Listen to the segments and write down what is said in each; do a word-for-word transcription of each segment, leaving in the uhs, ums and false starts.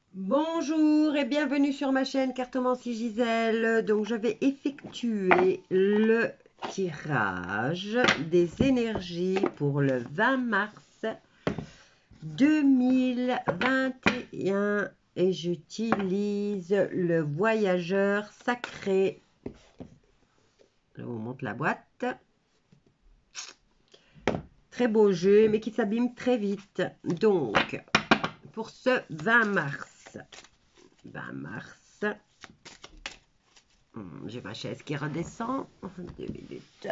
Bonjour et bienvenue sur ma chaîne Cartomancie Gisèle. Donc je vais effectuer le tirage des énergies pour le vingt mars deux mille vingt et un et j'utilise le voyageur sacré. Je vous montre la boîte. Très beau jeu mais qui s'abîme très vite. Donc pour ce vingt mars, vingt mars, j'ai ma chaise qui redescend. Deux minutes.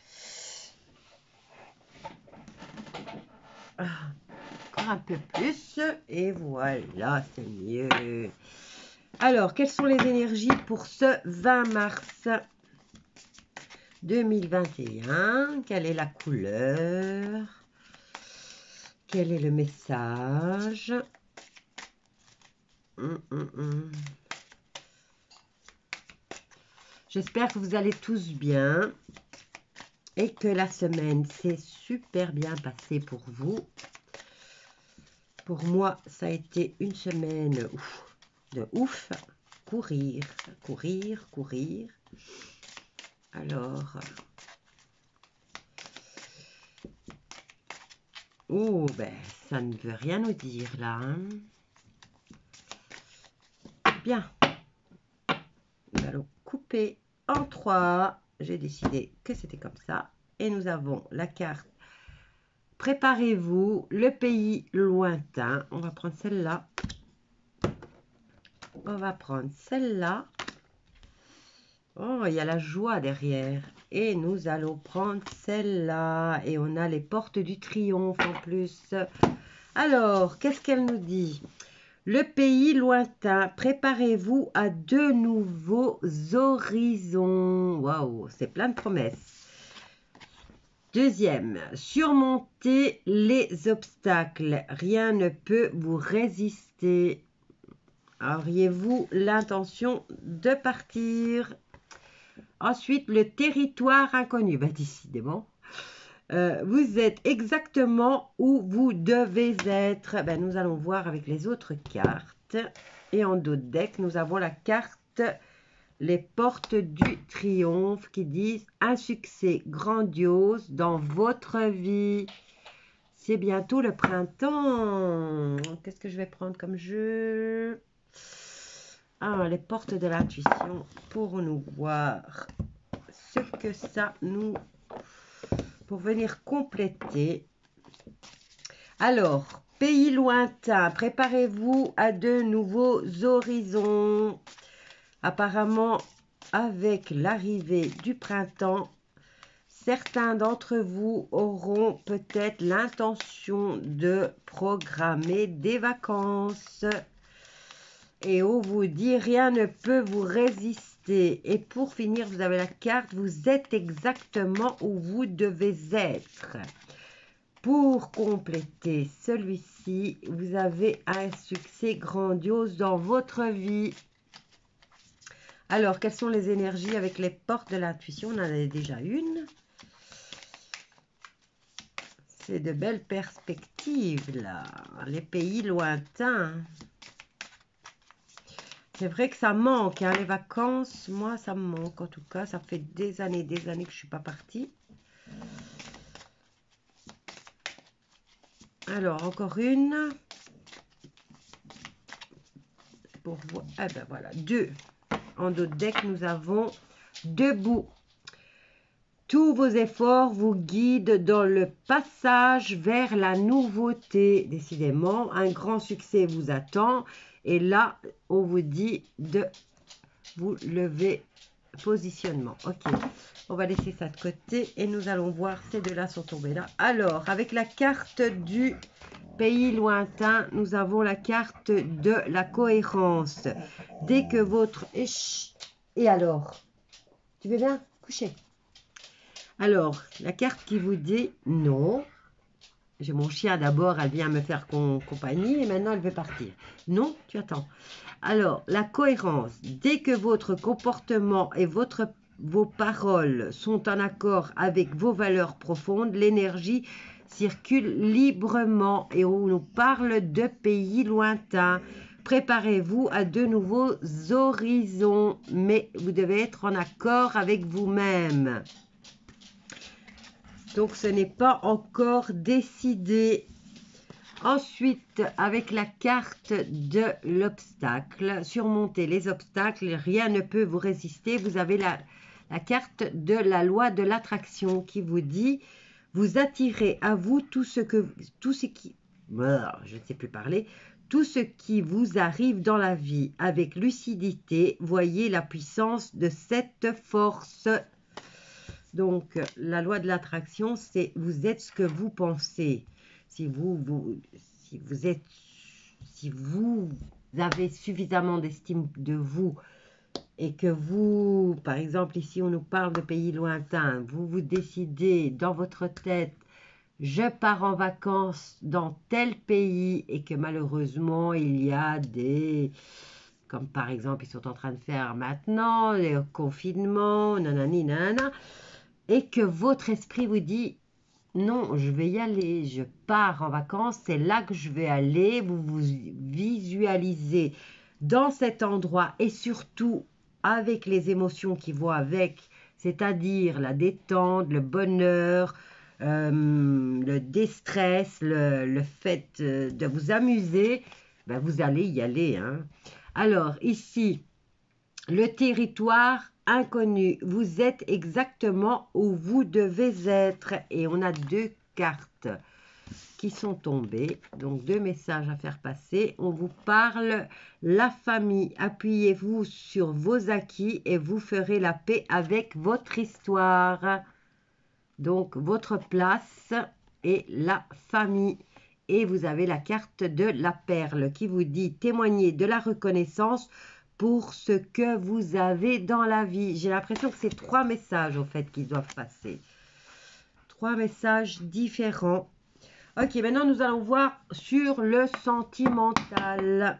Encore un peu plus. Et voilà, c'est mieux. Alors, quelles sont les énergies pour ce vingt mars deux mille vingt et un? Quelle est la couleur? Quel est le message? hum, hum, hum. J'espère que vous allez tous bien et que la semaine s'est super bien passée pour vous. Pour moi, ça a été une semaine ouf, de ouf. Courir, courir, courir. Alors, oh, ben, ça ne veut rien nous dire là. Hein. Bien. Nous allons couper en trois. J'ai décidé que c'était comme ça. Et nous avons la carte. Préparez-vous, le pays lointain. On va prendre celle-là. On va prendre celle-là. Oh, il y a la joie derrière. Et nous allons prendre celle-là. Et on a les portes du triomphe en plus. Alors, qu'est-ce qu'elle nous dit? Le pays lointain, préparez-vous à de nouveaux horizons. Waouh, c'est plein de promesses. Deuxième, surmontez les obstacles. Rien ne peut vous résister. Auriez-vous l'intention de partir? Ensuite, le territoire inconnu. Ben, décidément. Euh, vous êtes exactement où vous devez être. Ben, nous allons voir avec les autres cartes. Et en dos de deck, nous avons la carte les portes du triomphe qui disent un succès grandiose dans votre vie. C'est bientôt le printemps. Qu'est-ce que je vais prendre comme jeu? Ah, les portes de l'intuition pour nous voir ce que ça nous... pour venir compléter. Alors, pays lointain, préparez-vous à de nouveaux horizons. Apparemment, avec l'arrivée du printemps, certains d'entre vous auront peut-être l'intention de programmer des vacances. Et on vous dit, rien ne peut vous résister. Et pour finir, vous avez la carte, vous êtes exactement où vous devez être. Pour compléter celui-ci, vous avez un succès grandiose dans votre vie. Alors, quelles sont les énergies avec les portes de l'intuition? On en avait déjà une. C'est de belles perspectives, là. Les pays lointains. C'est vrai que ça manque, hein, les vacances. Moi, ça me manque, en tout cas. Ça fait des années, des années que je ne suis pas partie. Alors, encore une. Pour voir. Eh ben voilà, deux. En dos de deck, nous avons debout. Tous vos efforts vous guident dans le passage vers la nouveauté. Décidément, un grand succès vous attend. Et là, on vous dit de vous lever. Positionnement. Ok, on va laisser ça de côté et nous allons voir. Ces deux-là sont tombés là. Alors, avec la carte du pays lointain, nous avons la carte de la cohérence. Dès que votre... Et alors? Tu veux bien coucher? Alors, la carte qui vous dit non. J'ai mon chien d'abord, elle vient me faire compagnie et maintenant elle veut partir. Non, tu attends. Alors, la cohérence. Dès que votre comportement et votre, vos paroles sont en accord avec vos valeurs profondes, l'énergie circule librement et on nous parle de pays lointains. préparez-vous à de nouveaux horizons, mais vous devez être en accord avec vous-même. Donc, ce n'est pas encore décidé. Ensuite, avec la carte de l'obstacle, surmonter les obstacles, rien ne peut vous résister. Vous avez la, la carte de la loi de l'attraction qui vous dit, vous attirez à vous tout ce que, tout ce qui, je ne sais plus parler, tout ce qui vous arrive dans la vie. Avec lucidité, voyez la puissance de cette force. Donc, la loi de l'attraction, c'est vous êtes ce que vous pensez. Si vous, vous, si vous êtes, si vous avez suffisamment d'estime de vous et que vous, par exemple, ici, on nous parle de pays lointains, vous vous décidez dans votre tête, je pars en vacances dans tel pays et que malheureusement, il y a des, comme par exemple, ils sont en train de faire maintenant, les confinements, nanani, nanana, et que votre esprit vous dit, non, je vais y aller, je pars en vacances, c'est là que je vais aller. Vous vous visualisez dans cet endroit et surtout avec les émotions qui vont avec, c'est-à-dire la détente, le bonheur, euh, le déstress, le, le fait de vous amuser, ben vous allez y aller. Hein. Alors ici, le territoire inconnu, vous êtes exactement où vous devez être et on a deux cartes qui sont tombées, donc deux messages à faire passer. On vous parle la famille, appuyez-vous sur vos acquis et vous ferez la paix avec votre histoire. Donc votre place est la famille et vous avez la carte de la perle qui vous dit témoigner de la reconnaissance pour ce que vous avez dans la vie. J'ai l'impression que c'est trois messages, au fait, qui doivent passer. Trois messages différents. Ok, maintenant, nous allons voir sur le sentimental.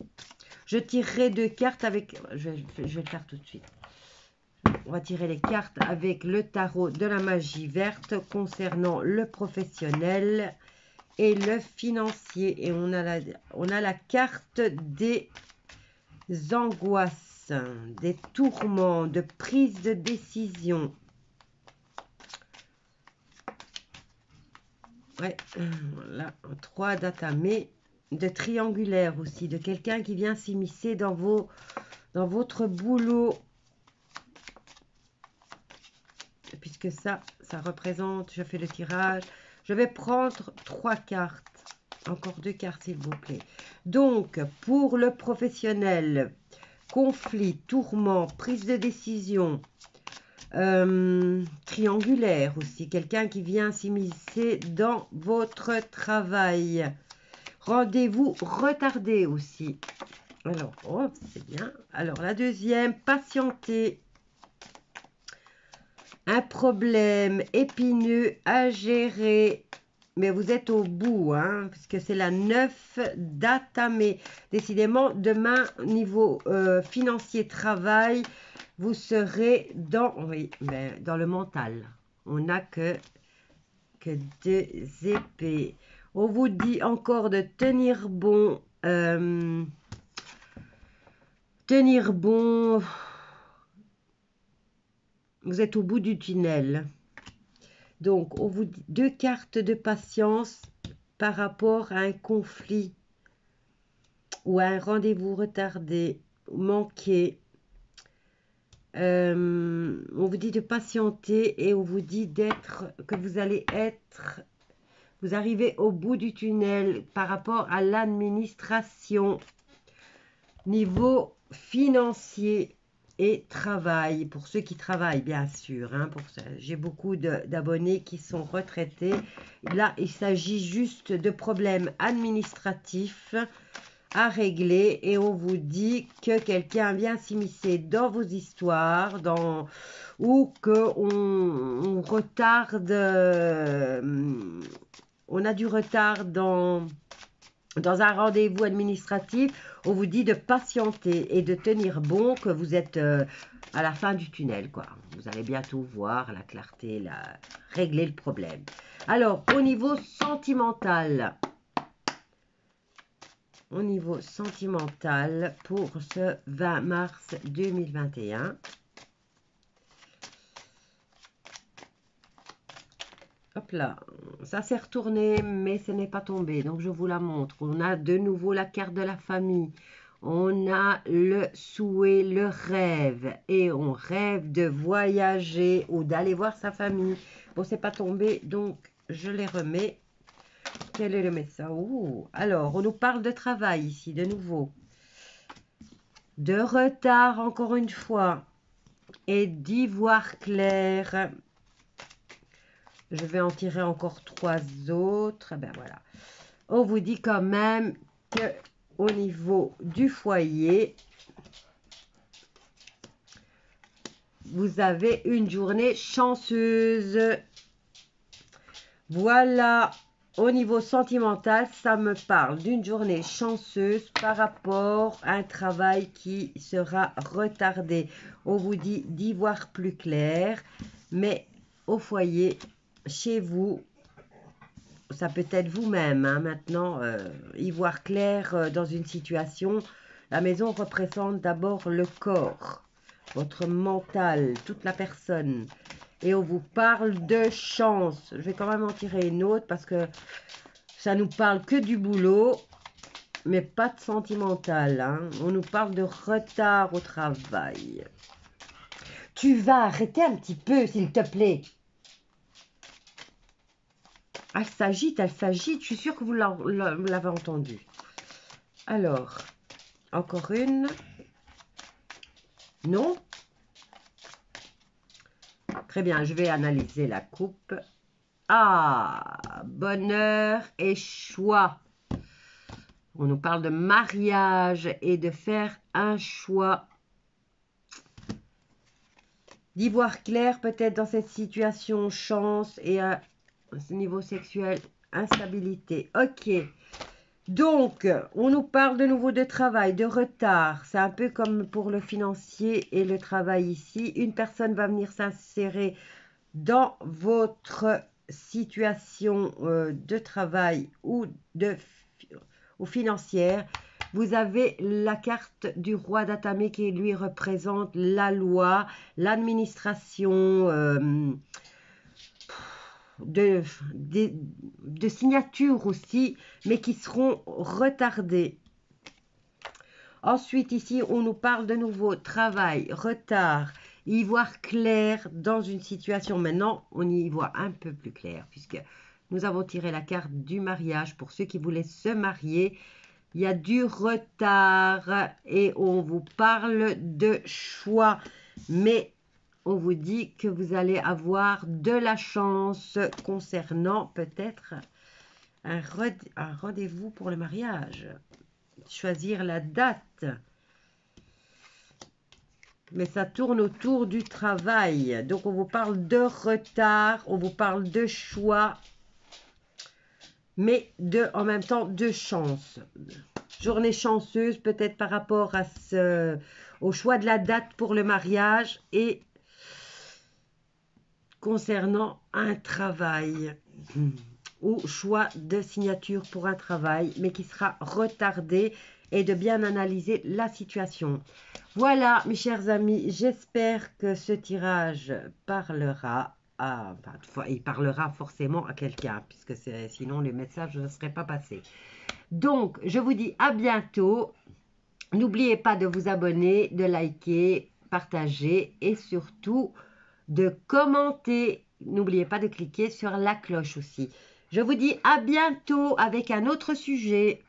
Je tirerai deux cartes avec... Je, je vais le faire tout de suite. On va tirer les cartes avec le tarot de la magie verte concernant le professionnel et le financier. Et on a la, on a la carte des... angoisses, des tourments, de prise de décision. Ouais, voilà, trois datamés, de triangulaire aussi, de quelqu'un qui vient s'immiscer dans vos, dans votre boulot. Puisque ça, ça représente, je fais le tirage. Je vais prendre trois cartes. Encore deux cartes, s'il vous plaît. Donc, pour le professionnel, conflit, tourment, prise de décision, euh, triangulaire aussi, quelqu'un qui vient s'immiscer dans votre travail. Rendez-vous retardé aussi. Alors, oh, c'est bien. Alors, la deuxième, patienter. Un problème épineux à gérer. Mais vous êtes au bout, hein, puisque c'est la neuf datamé. Décidément, demain, niveau euh, financier, travail, vous serez dans, oui, mais dans le mental. On n'a que, que deux épées. On vous dit encore de tenir bon. Euh, tenir bon. Vous êtes au bout du tunnel. Donc, on vous dit deux cartes de patience par rapport à un conflit ou à un rendez-vous retardé, manqué. Euh, on vous dit de patienter et on vous dit d'être, que vous allez être, vous arrivez au bout du tunnel par rapport à l'administration, niveau financier et travail, pour ceux qui travaillent bien sûr, hein, pour ça, j'ai beaucoup d'abonnés qui sont retraités. Là, il s'agit juste de problèmes administratifs à régler et on vous dit que quelqu'un vient s'immiscer dans vos histoires, dans, ou qu'on on retarde, euh, on a du retard dans... Dans un rendez-vous administratif, on vous dit de patienter et de tenir bon, que vous êtes euh, à la fin du tunnel, quoi. Vous allez bientôt voir la clarté, la... régler le problème. Alors, au niveau sentimental, au niveau sentimental pour ce vingt mars deux mille vingt et un. Hop là, ça s'est retourné, mais ce n'est pas tombé. Donc, je vous la montre. On a de nouveau la carte de la famille. On a le souhait, le rêve. Et on rêve de voyager ou d'aller voir sa famille. Bon, c'est pas tombé, donc je les remets. Quel est le message? Ouh. Alors, on nous parle de travail ici, de nouveau. De retard, encore une fois. Et d'ivoire clair. Je vais en tirer encore trois autres. Ben voilà. On vous dit quand même que au niveau du foyer, vous avez une journée chanceuse. Voilà. Au niveau sentimental, ça me parle d'une journée chanceuse par rapport à un travail qui sera retardé. On vous dit d'y voir plus clair, mais au foyer, chez vous, ça peut être vous-même. Hein, maintenant, euh, y voir clair euh, dans une situation. La maison représente d'abord le corps, votre mental, toute la personne. Et on vous parle de chance. Je vais quand même en tirer une autre parce que ça nous parle que du boulot, mais pas de sentimental. Hein. On nous parle de retard au travail. Tu vas arrêter un petit peu, s'il te plaît. Elle s'agite, elle s'agite. Je suis sûre que vous l'avez entendu. Alors, encore une. Non? Très bien, je vais analyser la coupe. Ah, bonheur et choix. On nous parle de mariage et de faire un choix. D'y voir clair peut-être dans cette situation, chance et à ce niveau sexuel, instabilité. Ok. Donc, on nous parle de nouveau de travail, de retard. C'est un peu comme pour le financier et le travail ici. Une personne va venir s'insérer dans votre situation euh, de travail ou, de, ou financière. Vous avez la carte du roi d'Atamé qui lui représente la loi, l'administration, euh, de, de, de signatures aussi, mais qui seront retardées. Ensuite, ici, on nous parle de nouveau travail, retard, y voir clair dans une situation. Maintenant, on y voit un peu plus clair, puisque nous avons tiré la carte du mariage pour ceux qui voulaient se marier. Il y a du retard et on vous parle de choix, mais on vous dit que vous allez avoir de la chance concernant peut-être un, un rendez-vous pour le mariage. Choisir la date. Mais ça tourne autour du travail. Donc, on vous parle de retard, on vous parle de choix, mais de, en même temps de chance. Journée chanceuse peut-être par rapport à ce, au choix de la date pour le mariage et concernant un travail ou choix de signature pour un travail, mais qui sera retardé et de bien analyser la situation. Voilà, mes chers amis, j'espère que ce tirage parlera à, enfin, il parlera forcément à quelqu'un, puisque sinon le message ne serait pas passé. Donc, je vous dis à bientôt. N'oubliez pas de vous abonner, de liker, partager et surtout de commenter. N'oubliez pas de cliquer sur la cloche aussi. Je vous dis à bientôt avec un autre sujet.